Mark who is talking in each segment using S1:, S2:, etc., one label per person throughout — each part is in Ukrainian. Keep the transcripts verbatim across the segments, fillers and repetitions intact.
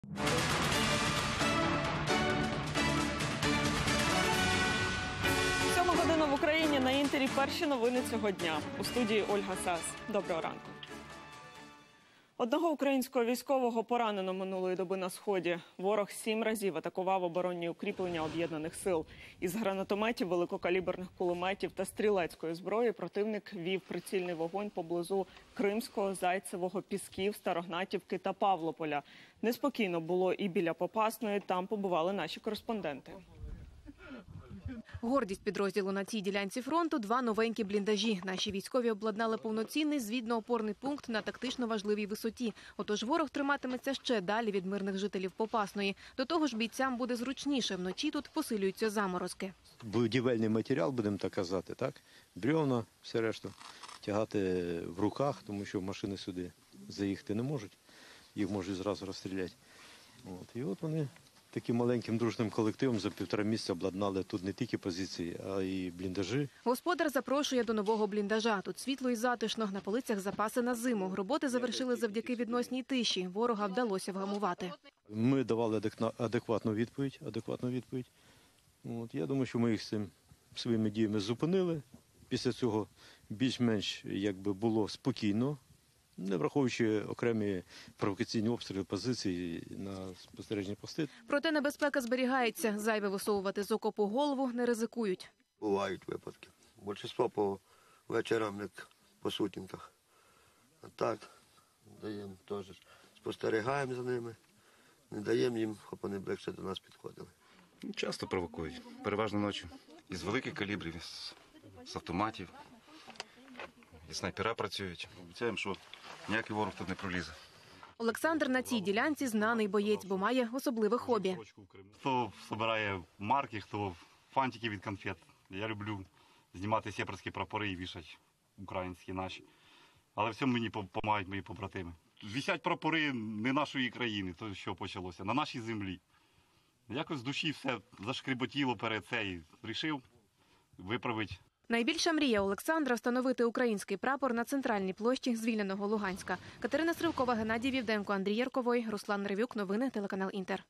S1: Сьома година в Україні. На Інтері перші новини цього дня. У студії Ольга Сас. Доброго ранку. Одного українського військового поранено минулої доби на Сході. Ворог сім разів атакував оборонні укріплення Об'єднаних сил. Із гранатометів, великокаліберних кулеметів та стрілецької зброї противник вів прицільний вогонь поблизу Кримського, Зайцевого, Пісків, Старогнатівки та Павлополя. Неспокійно було і біля Попасної, там побували наші кореспонденти.
S2: Гордість підрозділу на цій ділянці фронту – два новенькі бліндажі. Наші військові обладнали повноцінний звідно-опорний пункт на тактично важливій висоті. Отож ворог триматиметься ще далі від мирних жителів Попасної. До того ж бійцям буде зручніше. Вночі тут посилюються заморозки.
S3: Будівельний матеріал, будемо так казати, так? Бревна, все решта, тягати в руках, тому що машини сюди заїхати не можуть. Їх можуть зразу розстріляти. От. І от вони таким маленьким дружним колективом за півтора місяця обладнали тут не тільки позиції, а й бліндажі.
S2: Господар запрошує до нового бліндажа. Тут світло і затишно, на полицях запаси на зиму. Роботи завершили завдяки відносній тиші. Ворога вдалося вгамувати.
S3: Ми давали адекватну відповідь. Адекватну відповідь. От. Я думаю, що ми їх цим своїми діями зупинили. Після цього більш-менш якби було спокійно, не враховуючи окремі провокаційні обстріли позицій на спостережні пости.
S2: Проте небезпека зберігається. Зайве висовувати з окопу голову не ризикують.
S4: Бувають випадки. Більшість по вечорам, як по сутінках. А так, даємо теж, спостерігаємо за ними, не даємо їм, щоб вони ближче до нас підходили.
S5: Часто провокують. Переважно ночі. Із великих калібрів, з, з автоматів. І снайпера працюють. Обіцяємо, що ніякий ворог тут не пролізе.
S2: Олександр на цій ділянці знаний боєць, бо має особливе хобі.
S6: Хто збирає марки, хто фантики від конфет. Я люблю знімати сепарські прапори і вішати українські наші. Але в цьому мені допомагають мої побратими. Вісять прапори не нашої країни, то що почалося, на нашій землі. Якось з душі все зашкріботіло перед цей. Рішив виправити.
S2: Найбільша мрія Олександра – встановити український прапор на центральній площі звільненого Луганська. Катерина Сривкова, Геннадій Вівденко, Андрій Ярковой, Руслан Ревюк. Новини, телеканал Інтер.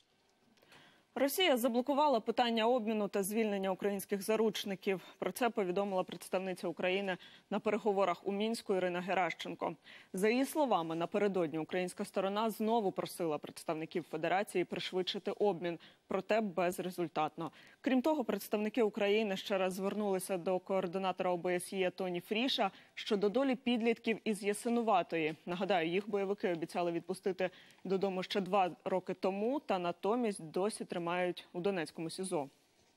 S1: Росія заблокувала питання обміну та звільнення українських заручників. Про це повідомила представниця України на переговорах у Мінську Ірина Геращенко. За її словами, напередодні українська сторона знову просила представників Федерації пришвидшити обмін, проте безрезультатно. Крім того, представники України ще раз звернулися до координатора О Б С Є Тоні Фріша щодо долі підлітків із Ясинуватої. Нагадаю, їх бойовики обіцяли відпустити додому ще два роки тому, та натомість досі тримають у Донецькому СІЗО.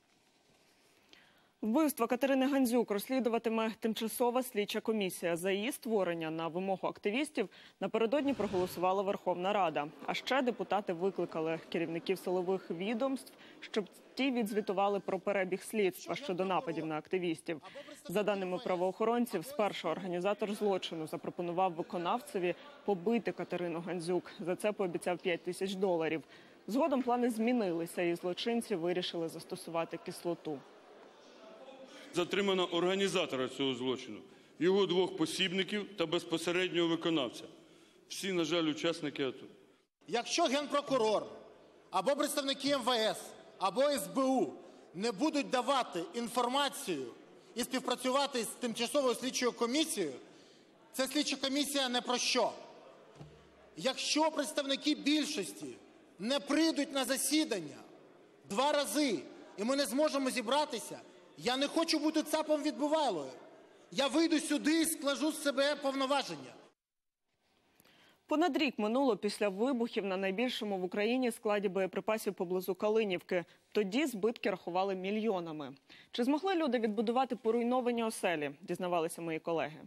S1: Вбивство Катерини Гандзюк розслідуватиме тимчасова слідча комісія. За її створення на вимогу активістів напередодні проголосувала Верховна Рада. А ще депутати викликали керівників силових відомств, щоб ті відзвітували про перебіг слідства щодо нападів на активістів. За даними правоохоронців, спершу організатор злочину запропонував виконавцеві побити Катерину Гандзюк. За це пообіцяв п'ять тисяч доларів. Згодом плани змінилися і злочинці вирішили застосувати кислоту.
S7: Затримано організатора цього злочину, його двох посібників та безпосереднього виконавця. Всі, на жаль, учасники АТО.
S8: Якщо Генпрокурор або представники М В С, або С Б У не будуть давати інформацію і співпрацювати з тимчасовою слідчою комісією, ця слідча комісія не про що. Якщо представники більшості не прийдуть на засідання два рази, і ми не зможемо зібратися, я не хочу бути цапом відбувалою. Я вийду сюди і складу з себе повноваження.
S1: Понад рік минуло після вибухів на найбільшому в Україні складі боєприпасів поблизу Калинівки. Тоді збитки рахували мільйонами. Чи змогли люди відбудувати поруйновані оселі, дізнавалися мої колеги.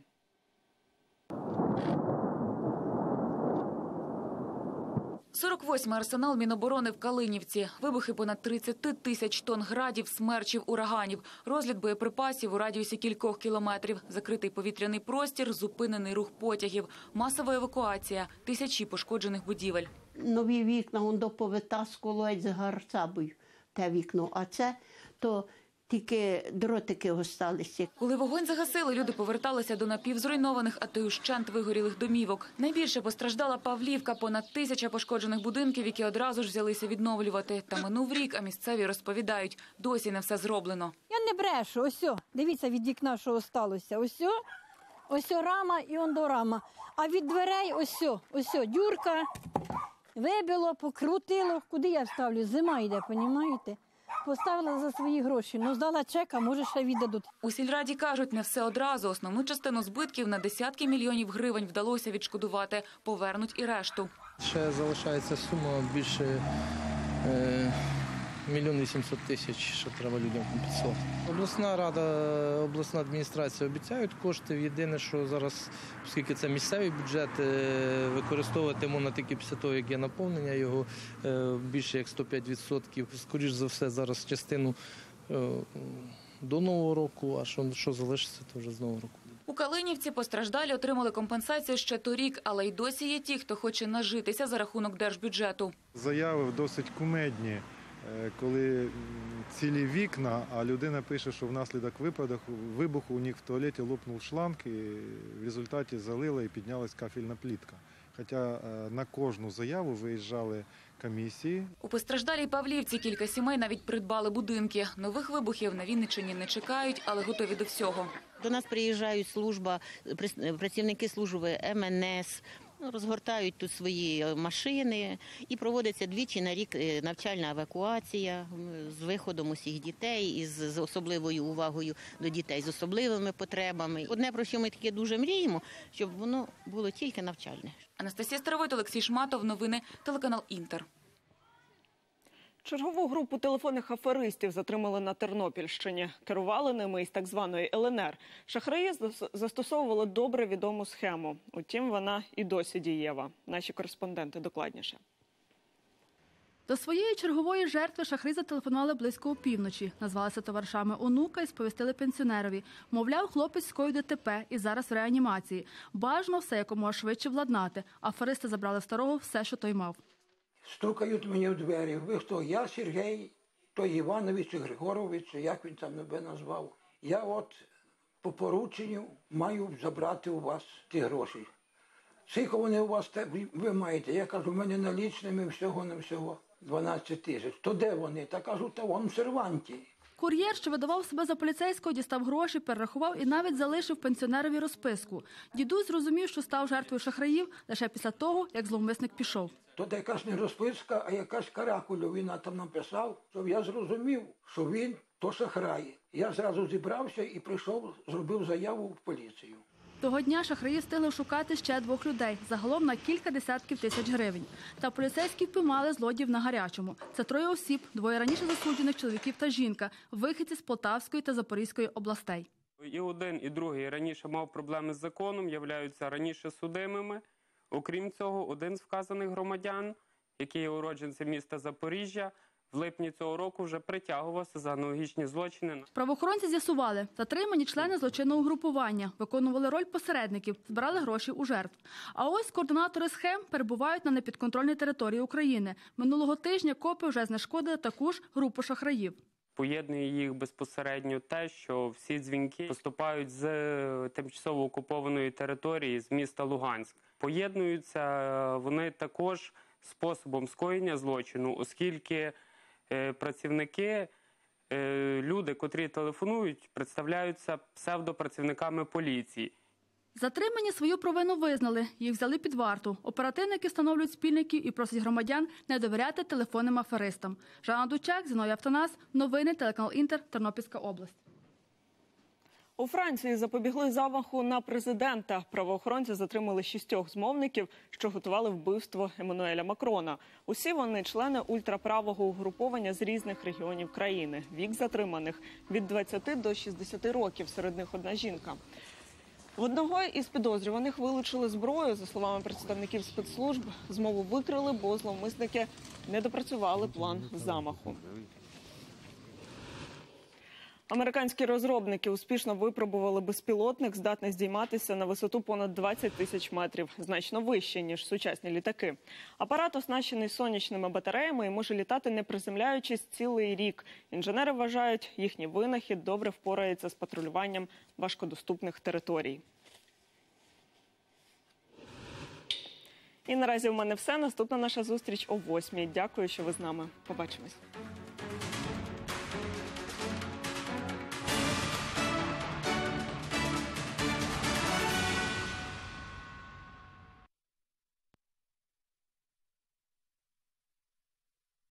S9: сорок восьмий арсенал Міноборони в Калинівці. Вибухи понад тридцять тисяч тонн градів, смерчів, ураганів. Розліт боєприпасів у радіусі кількох кілометрів. Закритий повітряний простір, зупинений рух потягів. Масова евакуація, тисячі пошкоджених будівель.
S10: Нові вікна, он до повитаскували з гарцабою те вікно. А це, то тільки дротики осталися.
S9: Коли вогонь загасили, люди поверталися до напівзруйнованих, а то й ущент вигорілих домівок. Найбільше постраждала Павлівка, понад тисяча пошкоджених будинків, які одразу ж взялися відновлювати. Та минув рік, а місцеві розповідають, досі не все зроблено.
S11: Я не брешу, ось, о, дивіться від вікна, що осталося. Ось, о, ось о, рама і он до рама. А від дверей ось, о, ось о, дюрка, вибило, покрутило. Куди я вставлю? Зима йде, розумієте? Поставила за свої гроші, ну здала чек, а може ще віддадуть.
S9: У сільраді кажуть, не все одразу. Основну частину збитків на десятки мільйонів гривень вдалося відшкодувати. Повернуть і решту.
S12: Ще залишається сума більше е, мільйон вісімсот тисяч, що треба людям компенсувати. Обласна рада, обласна адміністрація обіцяють кошти. Єдине, що зараз, оскільки це місцевий бюджет, використовувати можна тільки після того, як є наповнення його більше як сто п'ять відсотків. Скоріш за все, зараз частину до Нового року, а що, що залишиться, то вже з Нового року.
S9: У Калинівці постраждалі отримали компенсацію ще торік, але й досі є ті, хто хоче нажитися за рахунок держбюджету.
S13: Заяви досить кумедні, коли цілі вікна, а людина пише, що внаслідок вибуху у них в туалеті лопнув шланг і в результаті залила і піднялась кафельна плитка. Хоча на кожну заяву виїжджали комісії.
S9: У постраждалій Павлівці кілька сімей навіть придбали будинки. Нових вибухів на Вінниччині не чекають, але готові до всього.
S10: До нас приїжджають служба, працівники служби ем ен ес, розгортають тут свої машини і проводиться двічі на рік навчальна евакуація з виходом усіх дітей і з особливою увагою до дітей з особливими потребами. Одне, про що ми таке дуже мріємо, щоб воно було тільки навчальне.
S9: Анастасія Старовойт, Олексій Шматов. Новини, телеканал «Інтер».
S1: Чергову групу телефонних аферистів затримали на Тернопільщині. Керували ними із так званої ел ен ер. Шахраї застосовували добре відому схему. Утім, вона і досі дієва. Наші кореспонденти докладніше.
S14: До своєї чергової жертви шахраї зателефонували близько опівночі. Назвалися товаришами онука і сповістили пенсіонерові. Мовляв, хлопець скоїв де те пе і зараз в реанімації. Бажано все якомога швидше владнати. Аферисти забрали в старого все, що той мав.
S15: Стукають мені в двері. Ви хто? Я Сергій, той Іванович чи Григорович, чи як він там себе назвав. Я от по порученню маю забрати у вас ті гроші. Скільки вони у вас ви маєте? Я кажу, в мене налічними всього на всього дванадцять тисяч. То де вони? Та кажу, та вон в серванті.
S14: Кур'єр, що видавав себе за поліцейського, дістав гроші, перерахував і навіть залишив пенсіонерові розписку. Дідусь зрозумів, що став жертвою шахраїв лише після того, як зловмисник пішов.
S15: Тут якась не розписка, а якась каракульовина там написав, щоб я зрозумів, що він то шахрай. Я зразу зібрався і прийшов, зробив заяву в поліцію.
S14: Того дня шахраї встигли шукати ще двох людей, загалом на кілька десятків тисяч гривень. Та поліцейські впіймали злодіїв на гарячому. Це троє осіб, двоє раніше засуджених чоловіків та жінка, вихідці з Полтавської та Запорізької областей.
S16: І один, і другий раніше мав проблеми з законом, являються раніше судимими. Окрім цього, один з вказаних громадян, який є уродженцем міста Запоріжжя, в липні цього року вже притягувався за аналогічні злочини.
S14: Правоохоронці з'ясували, затримані члени злочинного угрупування, виконували роль посередників, збирали гроші у жертв. А ось координатори схем перебувають на непідконтрольній території України. Минулого тижня копи вже знешкодили таку ж групу шахраїв.
S16: Поєднує їх безпосередньо те, що всі дзвінки поступають з тимчасово окупованої території, з міста Луганськ. Поєднуються вони також способом скоєння злочину, оскільки працівники, люди, котрі телефонують, представляються псевдопрацівниками поліції.
S14: Затримані свою провину визнали, їх взяли під варту. Оперативники встановлюють спільників і просять громадян не довіряти телефонним аферистам. Жанна Дучак, Зіновій Автонас, новини, телеканал «Інтер», Тернопільська область.
S1: У Франції запобігли замаху на президента. Правоохоронці затримали шістьох змовників, що готували вбивство Еммануеля Макрона. Усі вони члени ультраправого угруповання з різних регіонів країни. Вік затриманих – від двадцяти до шістдесяти років, серед них одна жінка. В одного із підозрюваних вилучили зброю. За словами представників спецслужб, змову викрили, бо зловмисники не допрацювали план замаху. Американські розробники успішно випробували безпілотник, здатний здійматися на висоту понад двадцять тисяч метрів, значно вище, ніж сучасні літаки. Апарат оснащений сонячними батареями і може літати, не приземляючись, цілий рік. Інженери вважають, їхній винахід добре впорається з патрулюванням важкодоступних територій. І наразі у мене все. Наступна наша зустріч о восьмій. Дякую, що ви з нами. Побачимось.